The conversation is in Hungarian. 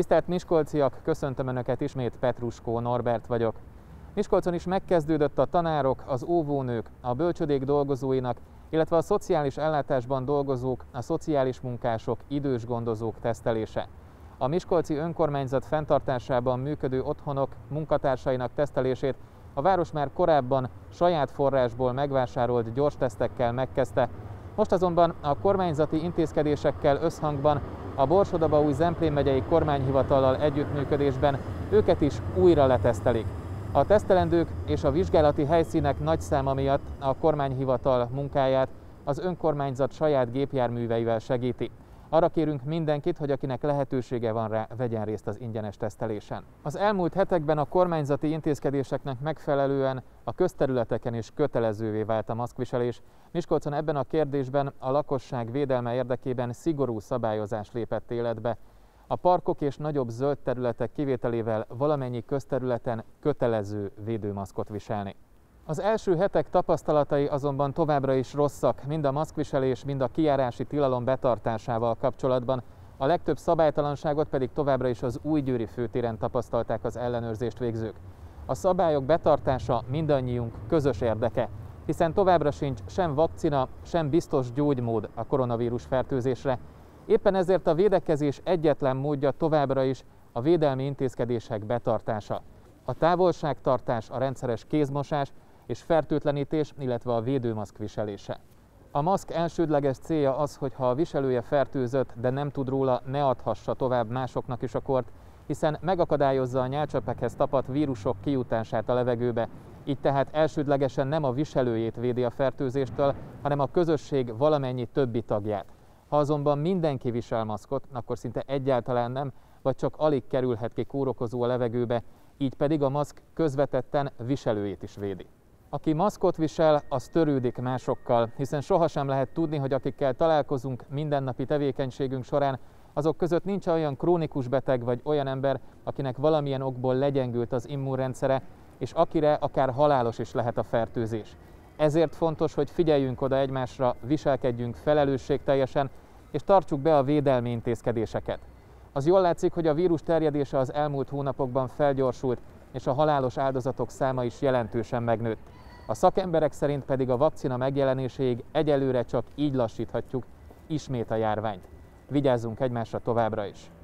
Tisztelt miskolciak, köszöntöm Önöket ismét, Petruskó Norbert vagyok. Miskolcon is megkezdődött a tanárok, az óvónők, a bölcsödék dolgozóinak, illetve a szociális ellátásban dolgozók, a szociális munkások, idős gondozók tesztelése. A miskolci önkormányzat fenntartásában működő otthonok munkatársainak tesztelését a város már korábban saját forrásból megvásárolt gyors tesztekkel megkezdte, most azonban a kormányzati intézkedésekkel összhangban a Borsod-Abaúj-Zemplén megyei kormányhivatallal együttműködésben őket is újra letesztelik. A tesztelendők és a vizsgálati helyszínek nagy száma miatt a kormányhivatal munkáját az önkormányzat saját gépjárműveivel segíti. Arra kérünk mindenkit, hogy akinek lehetősége van rá, vegyen részt az ingyenes tesztelésen. Az elmúlt hetekben a kormányzati intézkedéseknek megfelelően a közterületeken is kötelezővé vált a maszkviselés. Miskolcon ebben a kérdésben a lakosság védelme érdekében szigorú szabályozás lépett életbe. A parkok és nagyobb zöld területek kivételével valamennyi közterületen kötelező védőmaszkot viselni. Az első hetek tapasztalatai azonban továbbra is rosszak, mind a maszkviselés, mind a kijárási tilalom betartásával kapcsolatban. A legtöbb szabálytalanságot pedig továbbra is az Újgyőri főtéren tapasztalták az ellenőrzést végzők. A szabályok betartása mindannyiunk közös érdeke, hiszen továbbra sincs sem vakcina, sem biztos gyógymód a koronavírus fertőzésre. Éppen ezért a védekezés egyetlen módja továbbra is a védelmi intézkedések betartása. A távolságtartás, a rendszeres kézmosás és fertőtlenítés, illetve a védőmaszk viselése. A maszk elsődleges célja az, hogy ha a viselője fertőzött, de nem tud róla, ne adhassa tovább másoknak is a kort, hiszen megakadályozza a nyálcsapekhez tapadt vírusok kijutását a levegőbe, így tehát elsődlegesen nem a viselőjét védi a fertőzéstől, hanem a közösség valamennyi többi tagját. Ha azonban mindenki visel maszkot, akkor szinte egyáltalán nem, vagy csak alig kerülhet ki kórokozó a levegőbe, így pedig a maszk közvetetten viselőjét is védi. Aki maszkot visel, az törődik másokkal, hiszen sohasem lehet tudni, hogy akikkel találkozunk mindennapi tevékenységünk során, azok között nincs olyan krónikus beteg vagy olyan ember, akinek valamilyen okból legyengült az immunrendszere, és akire akár halálos is lehet a fertőzés. Ezért fontos, hogy figyeljünk oda egymásra, viselkedjünk felelősségteljesen, és tartsuk be a védelmi intézkedéseket. Az jól látszik, hogy a vírus terjedése az elmúlt hónapokban felgyorsult, és a halálos áldozatok száma is jelentősen megnőtt. A szakemberek szerint pedig a vakcina megjelenéséig egyelőre csak így lassíthatjuk ismét a járványt. Vigyázzunk egymásra továbbra is!